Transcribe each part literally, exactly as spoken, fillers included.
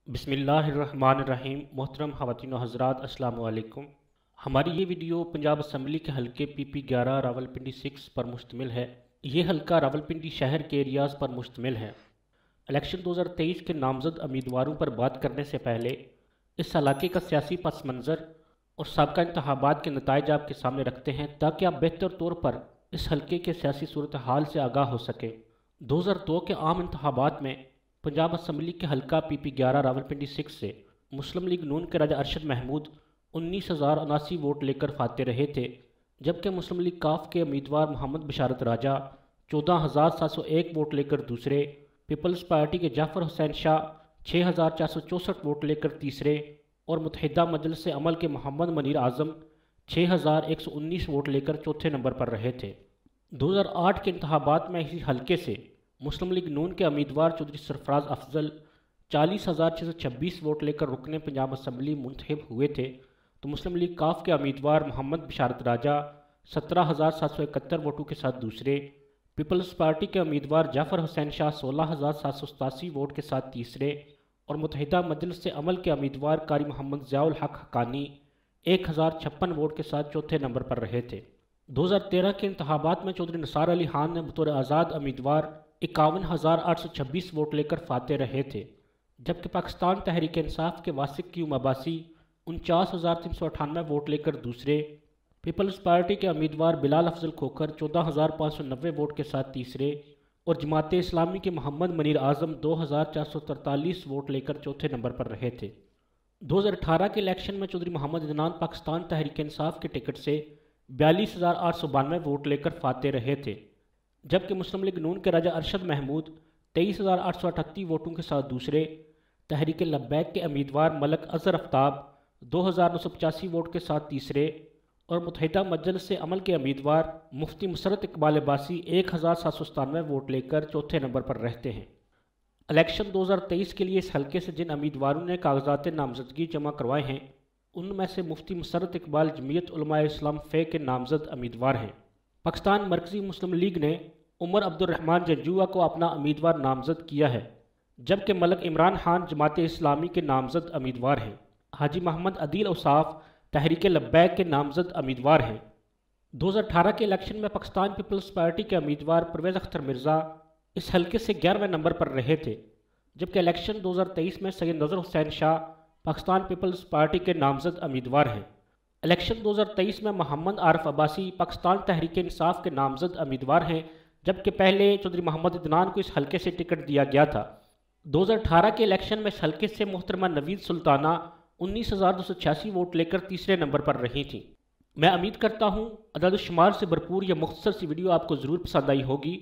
بسم اللہ الرحمن الرحیم۔ محترم خواتین و حضرات، السلام علیکم۔ ہماری یہ ویڈیو پنجاب اسمبلی کے حلقے پی پی گیارہ راولپنڈی سکس پر مشتمل ہے۔ یہ حلقہ راولپنڈی شہر کے ایریاز پر مشتمل ہے۔ الیکشن دو ہزار تیئیس کے نامزد امیدواروں پر بات کرنے سے پہلے اس علاقے کا سیاسی پس منظر اور سابقہ انتخابات کے نتائج آپ کے سامنے رکھتے ہیں تاکہ آپ بہتر طور پر اس حلقے کے سیاسی صورتحال سے آگاہ ہو سکیں۔ دو ہزار دو کے عام انتخابات میں پنجاب اسمبلی کے حلقہ پی پی گیارہ راولپنڈی سکس سے مسلم لیگ نون کے راجہ ارشد محمود انیس ہزار اناسی ووٹ لے کر فاتح رہے تھے، جبکہ مسلم لیگ کاف کے امیدوار محمد بشارت راجہ چودہ ہزار سات سو ایک ووٹ لے کر دوسرے، پیپلز پارٹی کے جعفر حسین شاہ چھ ہزار چار سو چونسٹھ ووٹ لے کر تیسرے اور متحدہ مجلس عمل کے محمد منیر اعظم چھ ہزار ایک سو انیس ووٹ لے کر چوتھے نمبر پر رہے تھے۔ دو ہزار آٹھ کے انتخابات میں اسی حلقے سے مسلم لیگ نون کے امیدوار چودھری سرفراز افضل چالیس ہزار چھ سو چھبیس ووٹ لے کر رکن پنجاب اسمبلی منتخب ہوئے تھے، تو مسلم لیگ کاف کے امیدوار محمد بشارت راجہ سترہ ہزار سات سو اکہتر ووٹوں کے ساتھ دوسرے، پیپلز پارٹی کے امیدوار جعفر حسین شاہ سولہ ہزار سات سو ستاسی ووٹ کے ساتھ تیسرے اور متحدہ مجلس عمل کے امیدوار قاری محمد ضیاء الحق حقانی ایک ہزار چھپن ووٹ کے ساتھ چوتھے نمبر پر رہے تھے۔ دو ہزار تیرہ کے انتخابات میں چودھری نثار علی خان نے بطور آزاد امیدوار اکاون ہزار آٹھ سو چھبیس ووٹ لے کر فاتح رہے تھے، جبکہ پاکستان تحریک انصاف کے واسق کیوم عباسی انچاس ہزار تین سو اٹھانوے ووٹ لے کر دوسرے، پیپلز پارٹی کے امیدوار بلال افضل کھوکھر چودہ ہزار پانچ سو نوے ووٹ کے ساتھ تیسرے اور جماعت اسلامی کے محمد منیر اعظم دو ہزار چار سو ترتالیس ووٹ لے کر چوتھے نمبر پر رہے تھے۔ دو ہزار اٹھارہ کے الیکشن میں چودھری محمد عدنان پاکستان تحریک انصاف کے ٹکٹ سے بیالیس ہزار آٹھ سو بانوے ووٹ لے کر فاتح رہے تھے، جبکہ مسلم لیگ نون کے راجہ ارشد محمود تیئیس ہزار آٹھ سو اٹھتی ووٹوں کے ساتھ دوسرے، تحریک لبیک کے امیدوار ملک اظہر آفتاب دو ہزار نو سو پچاسی ووٹ کے ساتھ تیسرے اور متحدہ مجلس عمل کے امیدوار مفتی مسرت اقبال عباسی ایک ہزار سات سو ستانوے ووٹ لے کر چوتھے نمبر پر رہتے ہیں۔ الیکشن دو ہزار تیئیس کے لیے اس حلقے سے جن امیدواروں نے کاغذات نامزدگی جمع کروائے ہیں، ان میں سے مفتی مسرت اقبال جمعیت علماء اسلام فے کے نامزد امیدوار ہیں۔ پاکستان مرکزی مسلم لیگ نے عمر عبد الرحمن جنجوعہ کو اپنا امیدوار نامزد کیا ہے، جبکہ ملک عمران خان جماعت اسلامی کے نامزد امیدوار ہیں۔ حاجی محمد عدیل اوصاف تحریک لبیک کے نامزد امیدوار ہیں۔ دو ہزار اٹھارہ کے الیکشن میں پاکستان پیپلز پارٹی کے امیدوار پرویز اختر مرزا اس حلقے سے گیارہویں نمبر پر رہے تھے، جبکہ الیکشن دو ہزار تیئیس میں سید نذر حسین شاہ پاکستان پیپلز پارٹی کے نامزد امیدوار ہیں۔ الیکشن دو ہزار تیئیس میں محمد عارف عباسی پاکستان تحریک انصاف کے نامزد امیدوار ہیں، جبکہ پہلے چودھری محمد عدنان کو اس حلقے سے ٹکٹ دیا گیا تھا۔ دو ہزار اٹھارہ کے الیکشن میں اس حلقے سے محترمہ نوید سلطانہ انیس ہزار دو سو چھیاسی ووٹ لے کر تیسرے نمبر پر رہی تھیں۔ میں امید کرتا ہوں عدد و شمار سے بھرپور یہ مختصر سی ویڈیو آپ کو ضرور پسند آئی ہوگی۔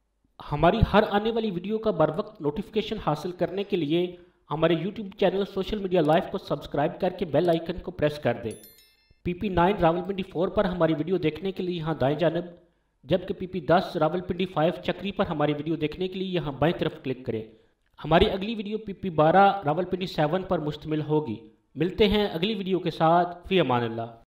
ہماری ہر آنے والی ویڈیو کا بر وقت نوٹیفیکیشن حاصل کرنے کے لیے ہمارے YouTube channel social media life کو سبسکرائب کر کے بیل آئیکن کو پریس کر دیں۔ P P nine Rawalpindi four پر ہماری ویڈیو دیکھنے کے لیے یہاں دائیں جانب، جبکہ پی پی دس راولپنڈی فائیو چکری پر ہماری ویڈیو دیکھنے کے لیے یہاں بائیں طرف کلک کریں۔ ہماری اگلی ویڈیو پی پی بارہ راولپنڈی سیون پر مشتمل ہوگی۔ ملتے ہیں اگلی ویڈیو کے ساتھ، فی امان اللہ۔